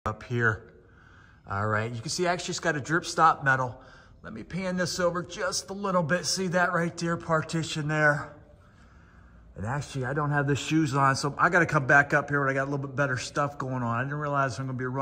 up here. All right, you can see actually it's got a drip stop metal. Let me pan this over just a little bit. See that right there, partition there. And actually, I don't have the shoes on, so I got to come back up here when I got a little bit better stuff going on. I didn't realize I'm going to be running.